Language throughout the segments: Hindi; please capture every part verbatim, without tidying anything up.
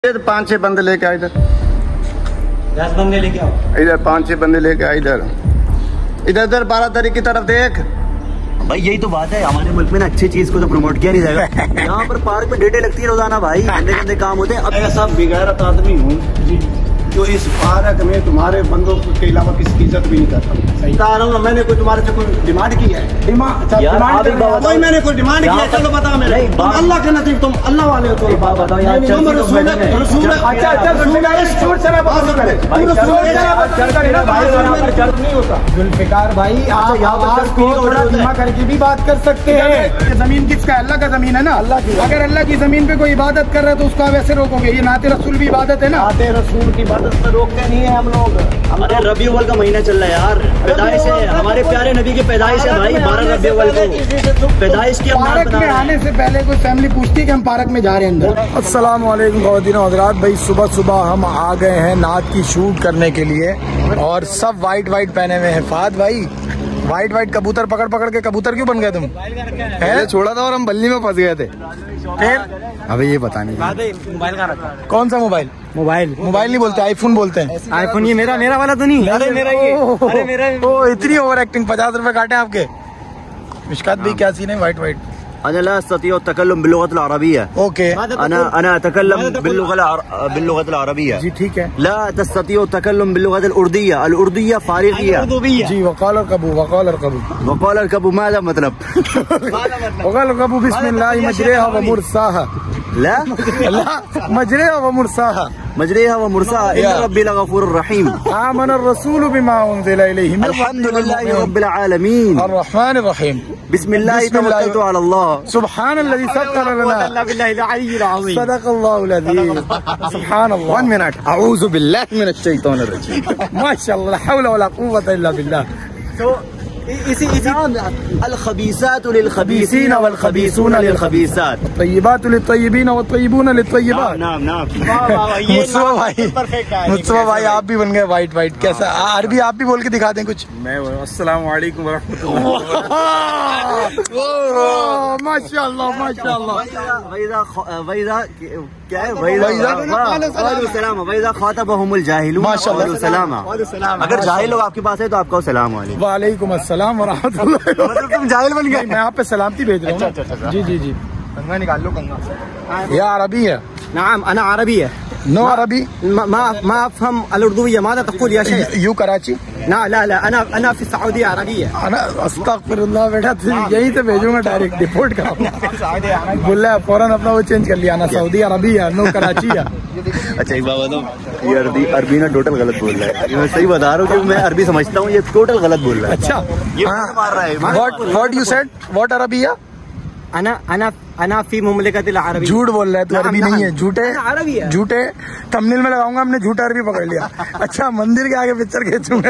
पाँच छह बंदे लेके आ इधर, दस बंदे लेके आओ इधर पाँच छह बंदे लेके आ इधर इधर इधर बारह तारीख की तरफ देख भाई। यही तो बात है, हमारे मुल्क में ना अच्छी चीज को तो प्रमोट किया नहीं जाएगा। यहाँ पर पार्क में डेटे लगती है रोजाना भाई, गंदे गंदे काम होते हैं। अब ऐसा बेगैरत आदमी हूँ जो इस पार्क में तुम्हारे बंदों के अलावा किसी की इज्जत भी नहीं करता। सही बता रहा हूँ, मैंने कोई तुम्हारे से कोई डिमांड की है? डिमांड कोई मैंने कोई डिमांड की है? चलो बताओ मेरे, तुम अल्लाह के नसीब, तुम अल्लाह वाले हो। तो बताओ यार, जुल्फिकार भाई आप करके भी बात कर सकते हैं। जमीन किसका? अल्लाह का जमीन है ना। अल्लाह की, अगर अल्लाह की जमीन पे कोई इबादत कर रहा है तो उसको वैसे रोकोगे? ये नाते रसूल भी इबादत है ना। नाते रसूल की इबादत में रोकते नहीं है हम लोग। अरे रबी अव्वल का महीना चल रहा है यार, पैदाइश है हमारे प्यारे नबी की पैदाइश है भाई, बारह रबी अव्वल को पैदाइश की। पार्क में आने से पहले कोई फैमिली पूछती है कि हम पार्क में जा रहे हैं अंदर। अस्सलाम वालेकुम ख़वातीन और हज़रात, भाई सुबह सुबह हम आ गए हैं नात की शूट करने के लिए और सब वाइट वाइट पहने हुए हैं। फाद भाई वाइट वाइट कबूतर पकड़ पकड़ के कबूतर क्यों बन गए तुम? पहले छोड़ा था और हम बल्ली में फंस गए थे। फिर अबे ये पता नहीं मोबाइल का रखा। कौन सा मोबाइल? मोबाइल मोबाइल नहीं बोलते, आईफोन बोलते हैं। आईफोन ये मेरा मेरा वाला तो नहीं। अरे मेरा ये, अरे मेरा ओ इतनी ओवर एक्टिंग। पचास रुपए काटे आपके। मिशकात भी क्या सीन है? वाइट वाइट अना ला अस्ततिउ तकल्लुम बिल्लुगत अल-अरबिय्या। ओके, अना अना अतकल्लम बिल्लुगत अल-अरबिय्या। जी ठीक है। ला तस्ततिउ तकल्लुम बिल्लुगत अल-उर्दिया। अल-उर्दिया फारिगिया जी। वक़ाल अरकबू, वक़ाल अरकबू, वक़ाल अरकबू माज़ा मतलब? वक़ाल अरकबू बिस्मिल्लाह मजरेहा व मुरसाहा। ला ला मजरेहा व मुरसाहा, मजरेहा व मुरसाहा इन्ना रब्बी लगफूरुर रहीम। आमन अर्रसूलु बिमा उनज़िला इलैहि मिन अल्हम्दुलिल्लाहि रब्बिल आलमीन अर्रहमानिर रहीम बिस्मिल्लाहि तवक्कलतु अला अल्लाह सुब्हानल्लज़ी सख्खर लना बिल्लाहिल अलिय्यिल अज़ीम सदक़ल्लाहुल अज़ीम। सुब्हानल्लाह। वन मिनट, अऊज़ु बिल्लाहि मिनश शैतानिर रजीम। माशाअल्लाह, ला हौला वला कुव्वता इल्ला बिल्लाह। तो इसी इसी अल-खबीसातु लिल-खबीसीन वल-खबीसून लिल-खबीसात, तय्यिबातु लित-तय्यिबीन वत-तय्यिबून लित-तय्यिबात। नाम नाम मुस्तफा भाई, मुस्तफा भाई आप भी बन गए वाइट वाइट। कैसा अरबी आप भी बोल के दिखा दें कुछ? मैं अस्सलाम वालेकुम व रहमतुल्लाह। माशाअल्लाह माशाअल्लाह। वैदा वैदा क्या है? वैदा सलाम वैदा खातबहुमुल जाहिलून व सलाम। अगर जाहिल लोग आपके पास है तो आपका सलाम वालेकुम। वालेकुम अस्सलाम व रहमतुल्लाह। मतलब तुम जाहिल बन गए? मैं आप पे सलामती भेज रहा हूँ। जी जी जी। कंगा निकाल लो, कंगा। या अरबी है? नाम अना अरबी है। नो अरबी ما ما افهم الاردويه. ماذا تقول يا شيخ؟ यू कराची? لا لا لا انا انا في السعوديه عربيه. अना अस्तगफिरुल्लाह बेटा, यही से भेजूंगा डायरेक्ट डिपोर्ट का। बोल रहा है फौरन अपना वो चेंज कर लिया ना, सऊदी अरबी है, नो कराची है। अच्छा एक बात बताओ, ये अरबी अरबी ना टोटल गलत बोल रहा है। मैं सही बता रहा हूँ कि मैं अरबी समझता हूँ, ये टोटल गलत बोल रहा है। अच्छा ये मार रहा है। What what you said? What अरबी है? انا انا انا في مملكه العربيه. झूठ बोल रहा है तू, अरबी नहीं है। झूठे अरबी है, झूठे थंबनेल में लगाऊंगा, हमने झूठा अरबी पकड़ लिया। अच्छा मंदिर के आगे पिक्चर खींचूंगा।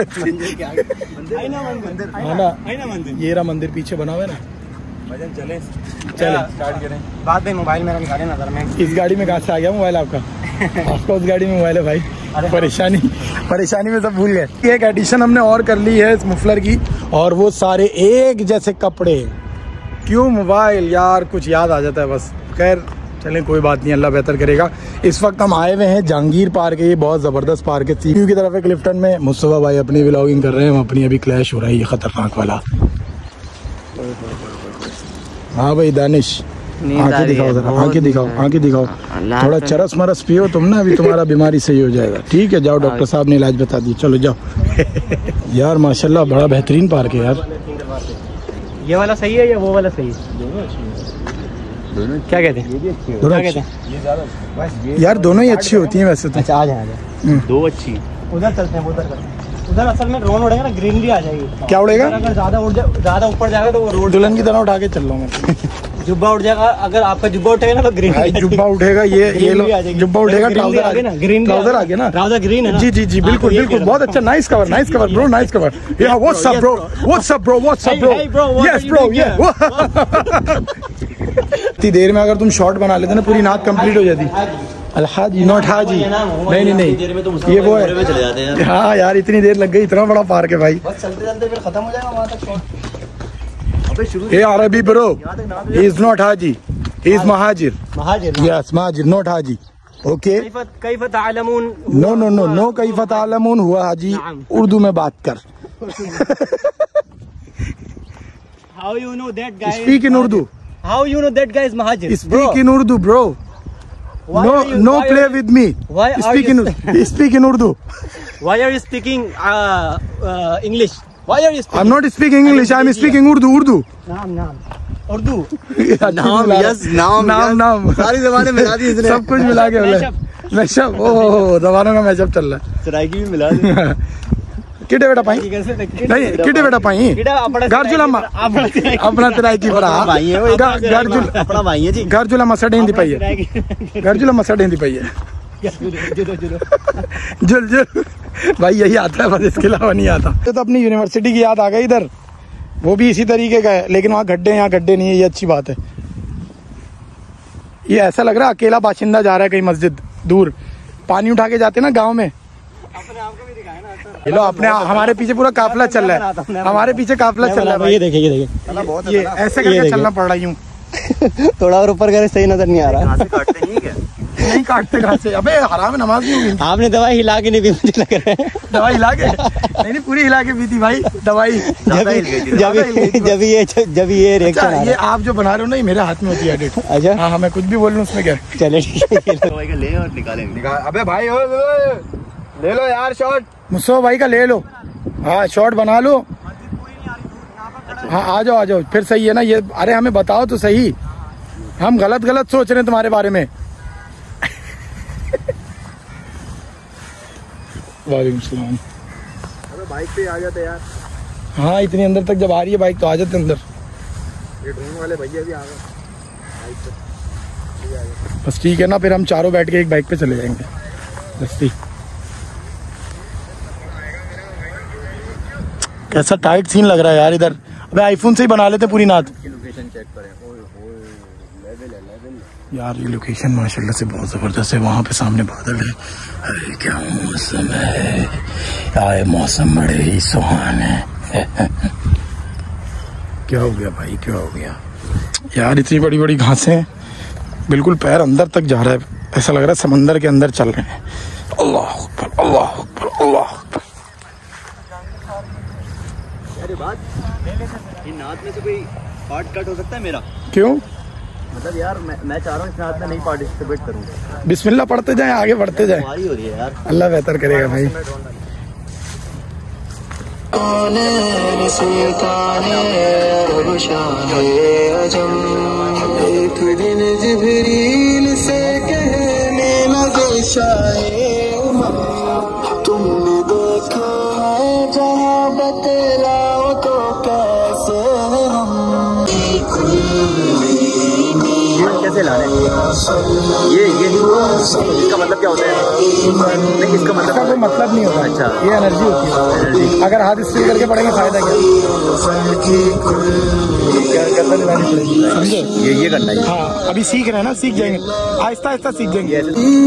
है ना, ये रहा मंदिर पीछे बना हुआ है ना। चले चले स्टार्ट करें। बाद में मोबाइल मेरा निकाले नजर में। इस गाड़ी में कहाँ से आ गया मोबाइल आपका? आपका उस गाड़ी में मोबाइल है भाई। परेशानी परेशानी में सब भूल गए। एक एडिशन हमने और कर ली है इस मुफलर की, और वो सारे एक जैसे कपड़े। क्यों मोबाइल यार, कुछ याद आ जाता है बस। खैर चलें कोई बात नहीं, अल्लाह बेहतर करेगा। इस वक्त हम आए हुए हैं जहांगीर पार्क है, ये बहुत ज़बरदस्त पार्क है। सीयू की तरफ है क्लिफ्टन में। मुस्तफा भाई अपनी व्लॉगिंग कर रहे हैं, हम अपनी अभी क्लैश हो रहा है ये खतरनाक वाला। हाँ भाई दानिश, आंखें दिखाओ जरा, आंखें दिखाओ, आंखें दिखाओ। थोड़ा चरस मरस पियो तुम ना, अभी तुम्हारा बीमारी सही हो जाएगा। ठीक है जाओ, डॉक्टर साहब ने इलाज बता दी, चलो जाओ। यार माशाल्लाह बड़ा बेहतरीन पार्क है यार। ये वाला सही है या वो वाला सही है? दोनों क्या कहते हैं? दोनों क्या कहते हैं? यार दोनों ही अच्छी होती हैं वैसे तो। अच्छा आ जाएगा, दो अच्छी। उधर चलते हैं, उधर करते हैं। उधर असल में ड्रोन उड़ेगा ना, ग्रीनरी आ जाएगी। क्या उड़ेगा? अगर ज्यादा उड़ जाए, ज्यादा ऊपर जाएगा तो वो रोड दुल्हन की तरह उठा के चल लूंगा। जुब्बा उठ जाएगा, अगर आपका जुब्बा उठेगा ना तो ग्रीन। जुब्बा उठेगा, ये ये लो जुब्बा उठेगा, ट्राउजर आ गया ना, ग्रीन ट्राउजर आ गया ना, ट्राउजर ग्रीन है ना। जी जी जी बिल्कुल बिल्कुल, बहुत अच्छा। Nice cover, nice cover bro, nice cover. या what's up bro, what's up bro, what's up bro, yes bro, ये इतनी देर में अगर तुम शॉट बना लेते ना पूरी नाक कंप्लीट हो जाती। अलहाजी नॉट हाजी, नहीं नहीं नहीं, ये वो है। हाँ यार इतनी देर लग गई, इतना बड़ा पार्क है भाई। चलते चलते फिर खत्म हो जाएगा वहाँ तक शॉट। ये अरबी ब्रो, ही इज नॉट हाजी, ही इज महाजिर। महाजिर? यस महाजिर, नॉट हाजी। ओके कैफ तालमून, नो नो नो नो कैफ तालमून हुआ हाजी, उर्दू में बात कर। How you know that guy, speak in Urdu, how you know that guy is महाजिर, speak in Urdu bro, no no play with me, speak in speak in Urdu. Why are you speaking uh, uh, English? Why are you speaking? I'm not speaking English, I'm speaking Urdu, Urdu. नाम नाम उर्दू, नाम यस नाम नाम नाम सारी जबानें मिला दी इसने, सब कुछ मिला के बोला मैशअप। ओह जबानों का मैशअप चल रहा है। सराइकी भी मिला दी। किटे बेटा पाई नहीं, किटे बेटा पाई गर्जुलम्मा अपना तराइकी भरा भाई है वो, गर्जुल अपना भाई है जी। गर्जुलम्मा सडेंदी पाई है, गर्जुलम्मा सडेंदी पाई है, जुल जुल भाई यही आता है बस, इसके अलावा नहीं आता। तो, तो अपनी यूनिवर्सिटी की याद आ गई इधर, वो भी इसी तरीके का है, लेकिन वहाँ गड्ढे, यहाँ गड्ढे नहीं है, ये अच्छी बात है। ये ऐसा लग रहा है अकेला बाशिंदा जा रहा है कहीं मस्जिद दूर, पानी उठा के जाते ना गांव में। ये लो अपने हमारे पीछे पूरा काफिला चल रहा है, हमारे पीछे काफिला चल रहा है। ये देखिए, ये देखिए, ये ऐसे करके चलना पड़ रहा यूं। थोड़ा और ऊपर करे, सही नजर नहीं आ रहा। काटते नहीं क्या? नहीं काटते कहाँ से, अबे हराम नमाज नहीं हुई। आपने दवाई हिला के नहीं पी, मुझे लग रहा है। दवाई हिला के नहीं, नहीं पूरी हिला के पी थी भाई दवाई। जब जब जब ये जब ये रिएक्शन, ये आप जो बना रहे हो ना, ये मेरे हाथ में होती है एडिट। अच्छा हाँ हाँ, मैं कुछ भी बोल लूँ उसमें क्या। चले ठीक है, दवाई का ले और निकालेंगे। निकाल, अबे भाई ओ, ले लो यार शॉट, मुझसे भाई का ले लो। हाँ शॉट बना लो। हाँ आ जाओ आ जाओ, फिर सही है ना ये। अरे हमें बताओ तो सही, हम गलत गलत सोच रहे हैं तुम्हारे बारे में। वालेकुम सलाम। अबे बाइक पे आ जाते यार। हाँ इतनी अंदर तक जब आ रही है बाइक तो आ जाते अंदर। ये ड्रोन वाले भैया भी आ गए बाइक पे। बस ठीक है ना, फिर हम चारों बैठ के एक बाइक पे चले जाएंगे दस्ती। कैसा टाइट सीन लग रहा है यार इधर। अबे आईफोन से ही बना लेते पूरी नात। लोकेशन चेक करें, ओए ओए लेवल है लेवल। यार ये लोकेशन माशाल्लाह से बहुत ज़बरदस्त है। वहाँ पे सामने बादल है। अरे क्या मौसम है, आए मौसम बड़े ही सुहाने है। क्या हो गया भाई, क्या हो गया यार, इतनी बड़ी बड़ी घासें, बिल्कुल पैर अंदर तक जा रहा है, ऐसा लग रहा है समंदर के अंदर चल रहे हैं। अल्लाह अकबर अल्लाह अकबर अल्लाह अकबर। अरे बात इन नात में से कोई पार्ट कट हो सकता है मेरा? क्यों? मतलब यार मैं मैं चाह रहा हूँ इस नात में नहीं पार्टिसिपेट करूँ। बिस्मिल्लाह पढ़ते जाएं, आगे बढ़ते जाएं, हमारी हो रही है यार, अल्लाह बेहतर करेगा भाई। तुमने देखा है जहाँ बतलाओ तो कैसे हम कैसे ला रहे हैं ये ये इसका मतलब क्या होता है? नहीं इसका मतलब इसका कोई मतलब नहीं होता। अच्छा ये एनर्जी होती है। अगर हाथ स्टिल करके पढ़ेंगे फायदा क्या, समझे? ये ये करना है। हाँ अभी सीख रहे हैं ना, सीख जाएंगे आहिस्ता आहिस्ता सीख जाएंगे।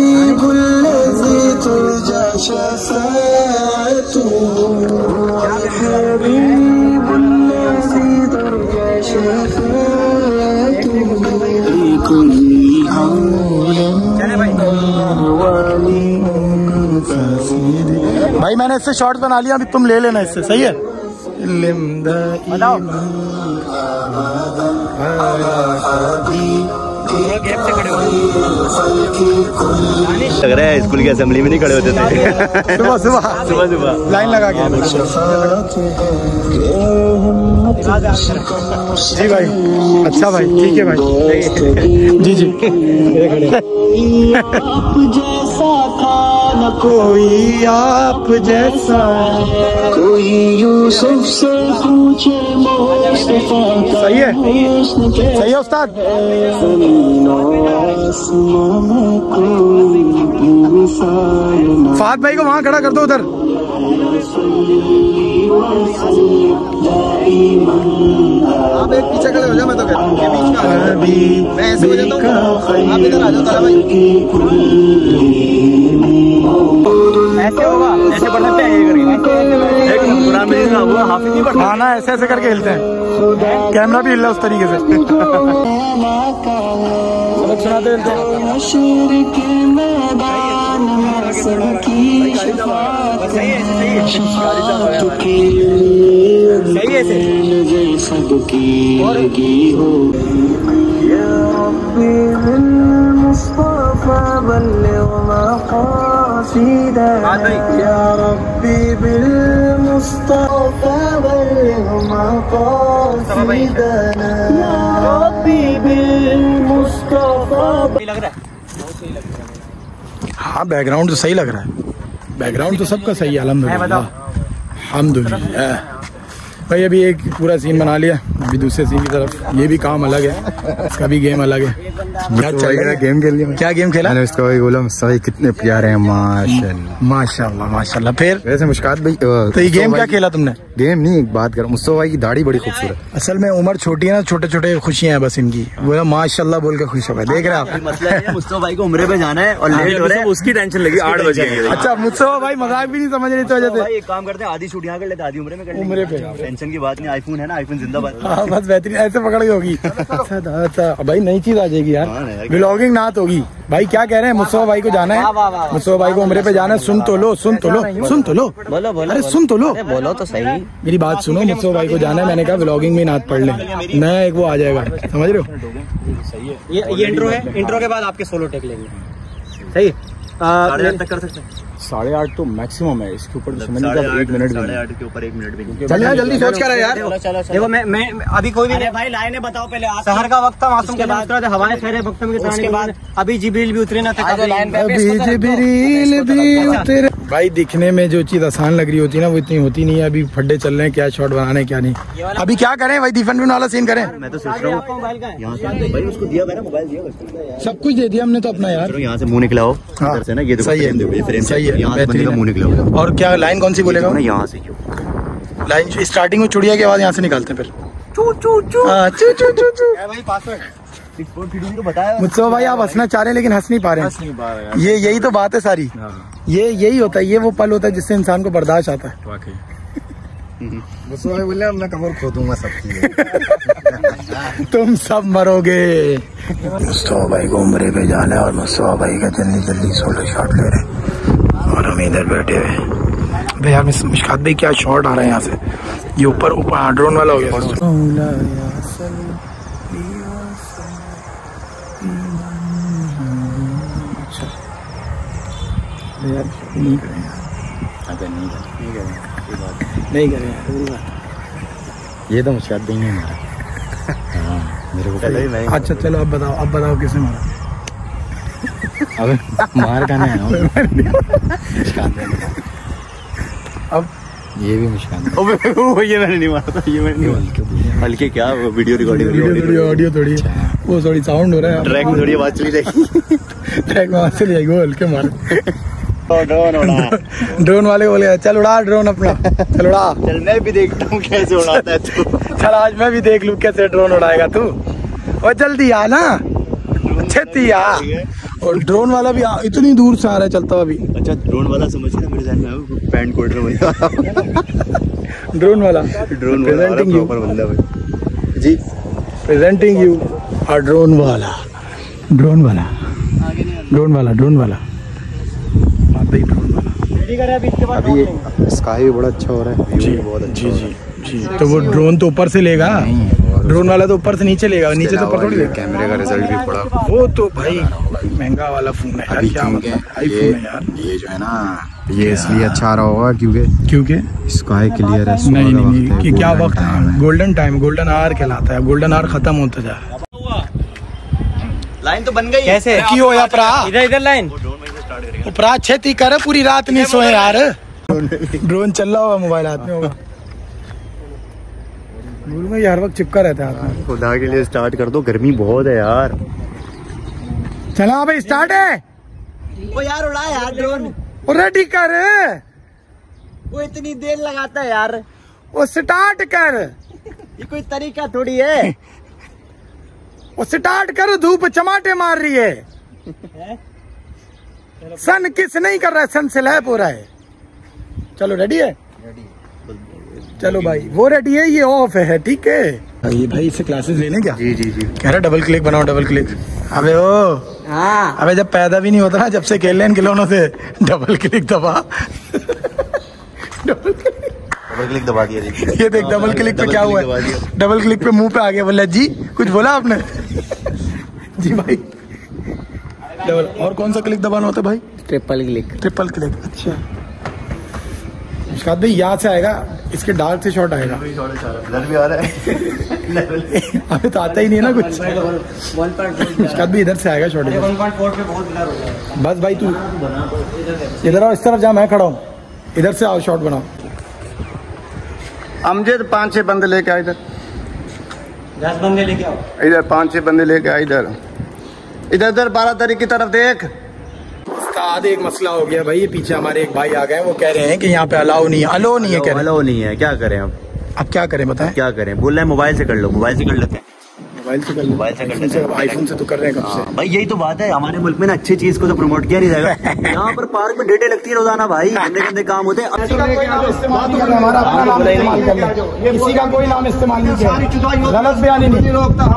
भाई मैंने इससे शॉर्ट्स बना लिया, अभी तुम ले लेना इससे, सही है? लग रहा है स्कूल की असेंबली में नहीं खड़े होते थे। सुबह सुबह सुबह सुबह लाइन लगा के। जी भाई, अच्छा भाई, ठीक है भाई, जी जी। आप जैसा था न कोई आप जैसा, कोई यूसुफ से पूछे मुस्तफा का। सही है, सही है उस्ताद। फात भाई को वहाँ खड़ा कर दो उधर। आप एक पीछे खड़े हो जाओ, मैं तो कहता हूँ मैं ऐसे हो जाता हूँ, आप इधर आ जाओ तारा भाई। ऐसे होगा, ऐसे बढ़ सकते हैं ये करके। कुरान मजीद में वो हाफिज नहीं पढ़ता। हाँ ना, ऐसे ऐसे करके हिलते हैं, कैमरा भी हिल रहा है उस तरीके से। सबक सुनाते हिलते हैं। हाँ बैकग्राउंड तो सही लग रहा है, बैकग्राउंड तो सबका सही है अल्हम्दुलिल्लाह अल्हम्दुलिल्लाह। भाई अभी एक पूरा सीन बना लिया, अभी दूसरे सीन की तरफ, ये भी काम अलग है, इसका भी गेम अलग है। क्या चल रहा है? गेम खेल लिया। क्या गेम खेला? मैंने उसका वही बोला, मुस्तफा कितने प्यारे हैं माशाल्लाह माशाल्लाह माशाल्लाह। फिर वैसे मुश्कात भाई, तो ये गेम क्या खेला तुमने? गेम नहीं, एक बात करो, मुस्तफा भाई की दाढ़ी बड़ी खूबसूरत। असल में उम्र छोटी है ना, छोटे छोटे खुशियां हैं बस इनकी, बोला माशाल्लाह बोल के खुश हो गए। देख रहे हैं आप, मसला है मुस्तफा भाई को उम्रे पे जाना है और लेट हो रहा है, उसकी टेंशन लगी। आठ बज गए। अच्छा मुझसे भाई मजाक भी नहीं समझ रही तो वजह से एक काम करते हैं, आधी शूट यहाँ कर लेते, आधी उम्रे में कर लेंगे। उम्रे पे टेंशन की बात नहीं, आईफोन है ना, आईफोन जिंदाबाद। हाँ बस बेहतरीन, ऐसे पकड़ के होगी। अच्छा अच्छा भाई नई चीज आ जाएगी यार, व्लॉगिंग नात होगी। भाई क्या कह रहे हैं? मुस्तफा भाई को जाना है, मुस्तफा भाई को उम्रे पे जाना है। सुन तो लो, सुन तो लो, सुन तो लो, बोलो बोलो, अरे सुन तो लो, बोलो तो सही। मेरी बात सुनो, मुस्तफा भाई को जाना है, मैंने कहा व्लॉगिंग में नात पढ़ लें, नया एक वो आ जाएगा, समझ रहे हो? ये ये इंट्रो है, इंट्रो के बाद आपके सोलो टेक लेंगे, सही? साढ़े आठ तक कर सकते हैं। साढ़े आठ तो मैक्सिमम है, इसके ऊपर तो समझ लीजिए एक मिनट भी साढ़े आठ के ऊपर एक मिनट भी नहीं। चलना जल्दी, सोच कर यार। देखो मैं मैं अभी कोई भी नहीं भाई, लाइनें बताओ पहले। शहर का वक्त था, मासूम के बाद हवाएं खैर वक्त के बाद अभी जिब्रील भी उतरे ना थे, अभी जिब्रील भी उतरे। भाई दिखने में जो चीज आसान लग रही होती है ना, वो इतनी होती नहीं है। अभी फड्डे चल रहे हैं, क्या शॉट बनाने क्या नहीं। अभी क्या करें भाई, दीफन भी वाला सीन करें? मैं तो सोच रहा हूँ यहाँ से भाई उसको दिया मैंने, मोबाइल दिया, सब कुछ दे दिया हमने तो अपना यार। यहाँ से मुंह निकला हो इधर से ना, ये देखो सही है, सही है, यहाँ से बंदे का मुंह निकला हो। और क्या लाइन कौन सी बोलेगा? यहाँ से लाइन स्टार्टिंग में चुड़िया के बाद यहाँ से निकालते हैं, फिर चू चू चू चू चू चू चू। मुझसे भाई आप हंसना चाह रहे हैं लेकिन हंस नहीं पा रहे हैं। ये यही तो बात है सारी, ये यही होता है, ये वो पल होता है जिससे इंसान को बर्दाश्त आता है। बोले मैं कमर खो दूंगा सबकी। तुम सब मरोगे। मुस्तफा भाई को उम्रे पे जाना है और मुस्तफा भाई का जल्दी जल्दी सोलो शॉट ले रहे हैं और हम इधर बैठे हुए। भाई यार मुश्कात भाई क्या शॉट आ रहा है यहाँ से, ये ऊपर ऊपर ड्रोन वाला हो गया। यार नहीं करें, अगर नहीं करें नहीं करें ये तो मुश्किल नहीं है मेरा। हाँ मेरे को पहले ही मैं। अच्छा चलो अब बताओ, अब बताओ किसने मारा? अबे मार का नहीं है अब ये भी मुश्किल। ये मैंने नहीं मारा था, ये मैंने नहीं मारा। हल्के क्या वीडियो रिकॉर्डिंग, वीडियो ऑडियो थोड़ी, वो थोड़ी साउंड हो रहा है, ट्रैक में थोड़ी आवाज चली जाएगी, ट्रैक में आवाज चली जाएगी, वो हल्के मार। ड्रोन उड़ा, ड्रोन वाले बोले चल उड़ा ड्रोन अपना, चल उड़ा। चल मैं भी देखता हूँ कैसे उड़ाता है तू। चल आज मैं भी देख लूँ कैसे ड्रोन उड़ाएगा तू, और जल्दी आ ना, छेती आ। और ड्रोन वाला भी आ, इतनी दूर से आ रहा है चलता हुआ भी। अच्छा ड्रोन वाला समझ ना, मेरे ध्यान में पैंट कोट में ड्रोन वाला, ड्रोन प्रेजेंटिंग यू बंदा भाई जी, प्रेजेंटिंग यू और ड्रोन वाला, ड्रोन वाला, ड्रोन वाला, ड्रोन वाला, ड्रोन वाला। अभी स्काई भी बड़ा अच्छा हो रहा है, जी बहुत अच्छा जी जी जी। तो वो ड्रोन तो ऊपर से लेगा, ड्रोन वाला तो ऊपर से नीचे लेगा, नीचे तो ऊपर थोड़ी लेगा। कैमरे का रिजल्ट भी पड़ा, वो तो भाई महंगा वाला फोन है यार, क्या मतलब आईफोन है यार। ये जो है ना, ये इसलिए अच्छा आ रहा होगा क्योंकि क्योंकि स्काई क्लियर है। नहीं नहीं नहीं कि क्या वक्त है, गोल्डन टाइम, गोल्डन आवर कहलाता है, गोल्डन आवर खत्म होता जा रहा है। लाइन तो बन गई कैसे की हो या प्रा इधर इधर लाइन उपरा छेती कर, पूरी रात नहीं सोए यार। ड्रोन चल रहा होगा, मोबाइल हाथ में होगा, भूल में हर वक्त चिपका रहता है हाथ में। खुदा के लिए स्टार्ट कर दो, गर्मी बहुत है यार। चला भाई स्टार्ट है, वो यार उड़ा यार ड्रोन, रेडी कर, वो इतनी देर लगाता है यार, वो स्टार्ट कर, ये कोई तरीका थोड़ी है। वो स्टार्ट कर, धूप चमाटे मार रही है, सन किस नहीं कर रहा है, सन स्लैप हो रहा है। चलो रेडी है, चलो भाई वो रेडी है, ये ऑफ है, ठीक है ये भाई इससे क्लासेस लेने क्या? जी जी जी कह रहा डबल क्लिक बनाओ, डबल क्लिक। अबे ओ हाँ अबे जब पैदा भी नहीं होता ना, जब से खेल रहे इन खिलौनों से, डबल क्लिक दबा डबल क्लिक दबा दिया। ये देख डबल क्लिक पे क्या हुआ है, डबल क्लिक पे मुंह पे आ गया। बोला जी कुछ बोला आपने? जी भाई डबल। और कौन सा क्लिक दबाना होता है भाई? Triple click. ट्रिपल क्लिक, अच्छा। मुस्कात भाई यहाँ से आएगा, इसके डार्क से शॉट आएगा। ब्लर भी आ रहा है। अभी तो आता ही नहीं है ना कुछ। मुस्कात भाई इधर से आएगा शॉट। बस भाई तू इधर आओ, इस तरफ जहाँ मैं खड़ा हूँ, इधर से आओ, शॉट बनाओ। अमजद पांच छह बंदे लेके आ इधर, दस बंदे लेके आओ इधर पांच छह बंदे लेके आ इधर, इधर इधर बारह तारीख की तरफ देख। उस्ताद एक मसला हो गया भाई, ये पीछे हमारे एक भाई आ गए, वो कह रहे हैं कि यहाँ पे अलाउ नहीं है, अलाउ नहीं है, कह रहे हैं। अलाउ नहीं है, क्या करें अब? अब क्या करें बताएं? क्या करें? बोल रहे हैं मोबाइल से कर लो, मोबाइल से कर लेते हैं। मोबाइल से कर मोबाइल से कर लेते हैं। आईफोन से तो कर रहे हैं कब से। भाई यही तो बात है, हमारे मुल्क में ना अच्छी चीज को तो प्रमोट किया नहीं जाएगा। यहाँ पर पार्क में डेटे लगती है रोजाना भाई, गंदे गंदे काम होते हैं। किसी का कोई नाम इस्तेमाल नहीं करना, हमारा अपना नाम इस्तेमाल करना, किसी का कोई नाम इस्तेमाल नहीं किया। गलत बयानी नहीं,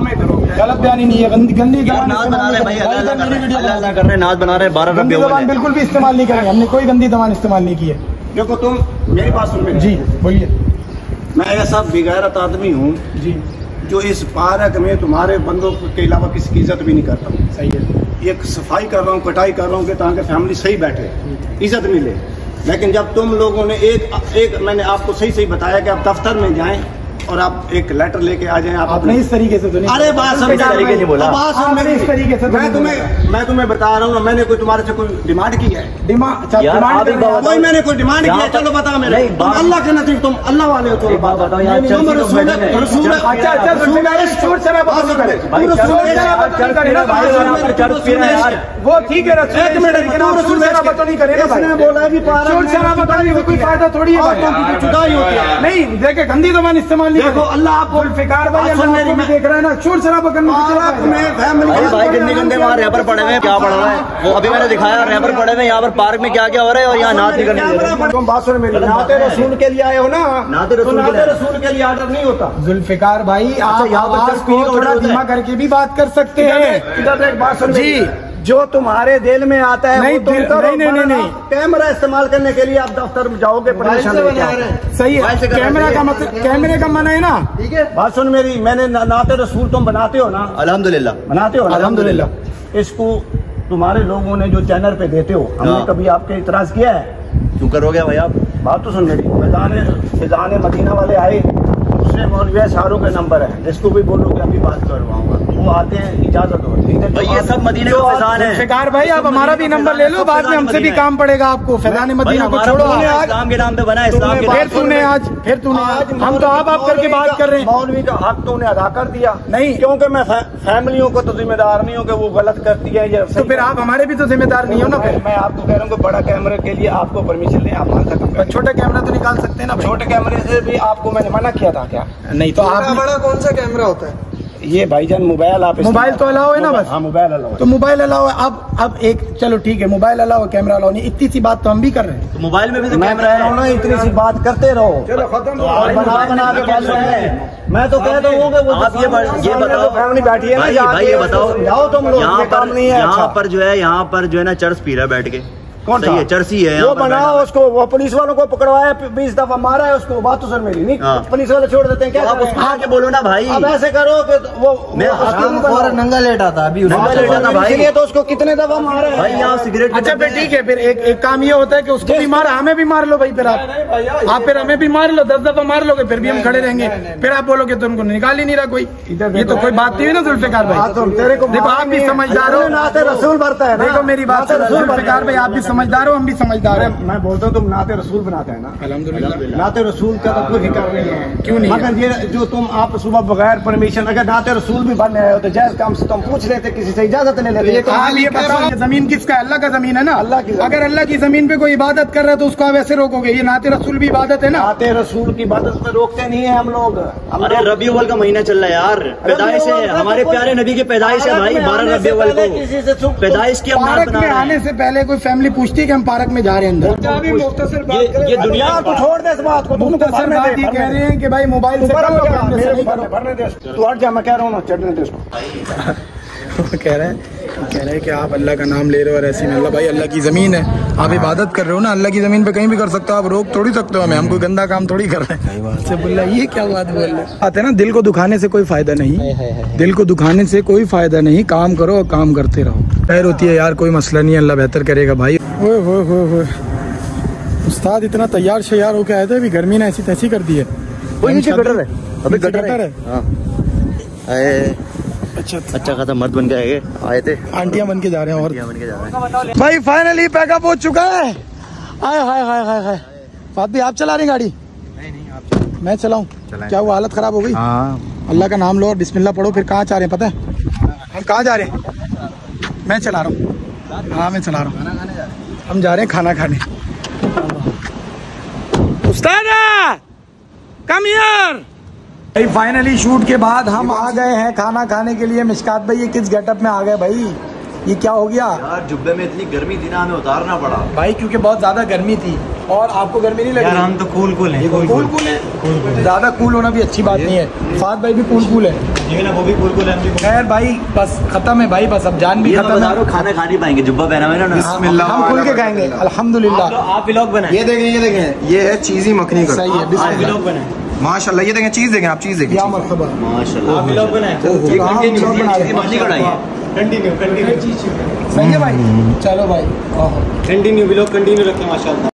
गलत बयानी नहीं है, गंदी गंदी नाच बना रहे भाई, अल्लाह कर रहे हैं, अल्लाह कर रहे हैं, नाच बना रहे हैं। बारह गंदी जबान बिल्कुल भी इस्तेमाल नहीं करेंगे, हमने कोई गंदी जबान इस्तेमाल नहीं की है। देखो तुम मेरी बात सुन जी बोलिए। मैं ऐसा बेगैरत आदमी हूँ जी जो इस पार्क में तुम्हारे बंदों के अलावा किसी की इज्जत भी नहीं करता हूँ। सही है। एक सफाई कर रहा हूँ, कटाई कर रहा हूँ कि ताकि फैमिली सही बैठे, इज्जत मिले। लेकिन जब तुम लोगों ने एक एक मैंने आपको सही सही बताया कि आप दफ्तर में जाएं और आप एक लेटर लेके आ जाएं। आप आपने इस तरीके से तो नहीं, अरे बात समझ तरीके से बोला। बात समझ इस तरीके से मैं तुम्हें मैं तुम्हें बता रहा हूँ, मैंने कोई तुम्हारे से कोई डिमांड की है? डिमांड यार, आप एक बात बताओ। कोई मैंने कोई डिमांड की है? चलो बताओ मेरे। नहीं, तुम बात- अल्लाह के नजदीक तुम अल्लाह वाले हो, तुम बात बताओ यार, तुम चर्च रसूल में बैठे हैं। रसूल अच्छा अच्छा शोर शराबा बंद करे, भाई, शोर चर्च शराबा तो नहीं करे ना भाई, चर्च पी रहे हैं यार। वो ठीक है रसूल, एक मिनट, लेकिन आप शोर शराबा तो नहीं करे ना भाई। इसने बोला कि पार्क शोर शराबा करने में कोई फायदा थोड़ी है भाई। जुदाई होती है। नहीं देखे गंदी जबान इस्तेमाल नहीं देखो करो। अल्लाह आपको जुल्फिकार भाई सुन मेरी आपको भी देख रहे हैं ना, शोर शराबा करने में क्या पार्क फायदा? में फैमिली भाई भाई गंदे गंदे वहाँ रैपर पड़े हुए हैं, क्या पड़ा हुआ है वो अभी मैंने दिखाया, रैपर पड़े हुए हैं यहाँ पर पार्क में, क्या क्या हो रहा है, और यहाँ नाच नहीं करने दे रहे। तुम बात सुन मेरी, नाते रसूल के लिए आए हो ना, नाते तो रसूल के नाते लिए। रसूल के लिए आर्डर नहीं होता। जुल्फिकार भाई आप यहाँ पर आवाज चर्च को पीने का थोड़ा ऑर्डर होता है। धीमा करके भी बात कर सकते हैं। इधर एक बात सुन जी। जो तुम्हारे दिल में आता है नहीं, वो तुम दिल- करो। नहीं, नहीं, नहीं, नहीं। कैमरा इस्तेमाल करने के लिए आप दफ्तर में जाओगे, परमिशन लेके आओ। सही मोबाइल से है, करना कैमरा का चाहिए। मतलब कैमरे का मना है ना। ठीक है, बात सुन मेरी, मैंने ना- नाते रसूल तुम बनाते हो ना, अल्हम्दुलिल्लाह बनाते हो ना? अल्हम्दुलिल्लाह। इसको तुम्हारे लोगों ने जो चैनल पे देते हो, हमने हाँ। कभी आपके इतराज किया है? क्यों करोगे भाई आप? बात तो सुन मेरी, फिजाने फिजाने मदीना वाले आए, दूसरे मौलवी शाहरुख के नंबर है, जिसको भी बोलो कि अभी बात करवाऊंगा, वो आते हैं, इजाजत होती है। भाई ये सब मदीने का फैजान है। जुल्फिकार भाई आप हमारा भी नंबर ले लो, बाद में हमसे भी काम पड़ेगा आपको। फैजान मदीना को छोड़ो। आज इस्लाम के नाम पे बना है, इस्लाम के फिर नाम पे। तूने आज फिर तूने आज हम तो आप आप करके बात कर रहे हैं। मौलवी का हक तो उन्हें अदा कर दिया नहीं। क्योंकि मैं फै, फैमिलियों को तो जिम्मेदार नहीं हूँ कि वो गलत करती है या तो फिर आप हमारे भी तो जिम्मेदार नहीं हो ना। फिर मैं आपको कह रहा हूँ कि बड़ा कैमरे के लिए आपको परमिशन लें, आप वहाँ तक। छोटा कैमरा तो निकाल सकते हैं ना। छोटे कैमरे से भी आपको मैंने मना किया था क्या? नहीं तो आप बड़ा कौन सा कैमरा होता है? ये भाईजान मोबाइल आप मोबाइल तो अलाउ है ना बस। हाँ मोबाइल अलाउ तो मोबाइल अलाउ है। अब अब एक चलो ठीक है, मोबाइल अलाउ है, कैमरा अलाउ नहीं, इतनी सी बात तो हम भी कर रहे हैं। तो मोबाइल में भी तो मैं कैमरा कह रहा हूँ ना, है। इतनी सी बात करते रहो। चलो खत्म। और बना बना के बात है। मैं तो कहता हूँ कि वो आप ये ब- ये बताओ फैमिली बैठी है ना, भाई यहाँ भाई पे ये बताओ, जाओ तुम लोग, यहाँ ये काम पर नहीं है। यहाँ अच्छा पर जो है यहाँ पर जो है ना चर्च पी रहा है बैठ के। कौन सही सा? है, चर्ची है वो यहाँ पर बैठा बनाओ हुआ। उसको, वो पुलिस वालों को पकड़वाया, बीस दफा मारा है उसको। बात तो सर मेरी नहीं, हाँ। पुलिस वाले छोड़ देते हैं क्या? तो आप उसको आके बोलो ना भाई। अब ऐसे करो कि वो मैं वो उसके हम ऊपर और नंगा लेटा था अभी, नंगा लेटा था भाई। इसलिए तो उसको कितने दफा मारा है भाई यहाँ सिगरेट के अच्छा फिर डब्बे ठीक है, फिर एक एक काम ये होता है कि उसको भी मार, हमें भी मार लो भाई। फिर आप आप फिर हमें भी मार लो, दस दफा मार लोगे, फिर भी हम खड़े रहेंगे। फिर आप बोलोगे तो उनको निकाल ही नहीं रहा कोई। ये तो कोई बात नहीं हुई ना जुल्फिकार भाई। तेरे को देखो आप भी समझदार हो, नाते रसूल भरता है ना। देखो मेरी बात सुनो जुल्फिकार भाई, आप भी समझदार हो, हम भी समझदार हैं। मैं बोलता हूँ तुम नाते रसूल बनाते हैं ना, अल्हम्दुलिल्लाह। नाते रसूल का तो कोई फिक्र नहीं है। क्यों नहीं है? मगर ये जो तुम आप सुबह बगैर परमिशन, अगर नाते रसूल भी बनने आए हो तो जायज काम से तुम पूछ लेते, किसी से इजाजत ले लेते। तो आप ये बताओ, जमीन किसका है? अल्लाह का जमीन है ना। अल्लाह की। अगर अल्लाह की जमीन पे कोई इबादत कर रहा है तो उसको आप ऐसे रोकोगे? ये नाते रसूल भी इबादत है ना। नाते रसूल की इबादत में रोकते नहीं है हम लोग। अरे रबी अव्वल का महीना चल रहा है यार, पैदाइश है हमारे प्यारे नबी की पैदाइश है भाई, बारह रबी अव्वल को पैदाइश की। पार्क में आने से पहले कोई फैमिली पूछती है कि हम पार्क में जा रहे हैं अंदर। ये, ये दुनिया को छोड़ दे इस बात को, मुख्तसर बात ये कह रहे हैं कि भाई मोबाइल से भरने दे, तू हट जा, मैं कह रहा हूँ ना चढ़ने दे इसको। कह रहे हैं कह रहे हैं कि आप अल्लाह का नाम ले रहे हो और ऐसी में अल्लाह भाई अल्लाह की ज़मीन है, आप इबादत कर रहे हो ना, अल्लाह की ज़मीन पे कहीं भी कर सकते हो आप, रोक थोड़ी सकते हो हमें, हम कोई गंदा काम थोड़ी कर रहे हैं। से बोल रहा ये क्या बात बोल रहे आते ना, दिल को दुखाने से कोई फायदा नहीं, दिल को दुखाने से कोई फायदा नहीं, काम करो और काम करते रहो। खैर होती है यार, कोई मसला नहीं, अल्लाह बेहतर करेगा भाई। ओए होए होए होए, उस्ताद इतना तैयार शैयार होके आए थे, अभी गर्मी ने ऐसी तैसी कर दी है। वो नीचे गटर है, अभी गटर है। अच्छा अच्छा खासा मर्द बन के आए आए थे, आंटियां बन के जा रहे हैं और बन के जा रहे हैं भाई। फाइनली पैकअप हो चुका है। हाय हाय हाय हाय हाय। बात भी आप चला रहे गाड़ी? नहीं नहीं आप। मैं चलाऊं? क्या वो हालत खराब हो गई? हाँ अल्लाह का नाम लो और बिस्मिल्लाह पढ़ो, फिर कहाँ जा रहे हैं पता है? हम कहाँ जा रहे हैं? मैं चला रहा हूँ। हाँ मैं चला रहा हूँ। हम जा रहे हैं खाना खाने। उस्ताद कम हियर। फाइनली शूट के बाद हम आ गए हैं खाना खाने के लिए। मिशकात भाई ये किस गेटअप में आ गए भाई, ये क्या हो गया यार? जुब्बे में इतनी गर्मी थी ना, हमें उतारना पड़ा भाई, क्योंकि बहुत ज्यादा गर्मी थी। और आपको गर्मी नहीं लगी? यार हम तो कूल कूल हैं। कूल कूल है, ज्यादा कूल होना भी अच्छी बात नहीं है। फात भाई भी कूल कूल है, वो भी कूल कूल है। खैर भाई बस खत्म है भाई, बस अब जान भी खत्म है। खाना खा नहीं पाएंगे, जुब्बा पहना हुआ है ना, हम खुल के खाएंगे अल्हम्दुलिल्लाह। आप व्लॉग बनाएं। ये देखें ये देखें, ये है चीज़ी मखनी का। सही है, आप बिस्मिल्लाह। व्लॉग बनाएं। माशाल्लाह ये देखें, चीज़ देखें आप, चीज़ देखें। क्या मरतबा, माशाल्लाह। आप व्लॉग बनाएं। ये कंटिन्यू मछली कढ़ाई है, कंटिन्यू कंटिन्यू सही है भाई। चलो भाई कंटिन्यू व्लॉग कंटिन्यू रखें माशाल्लाह।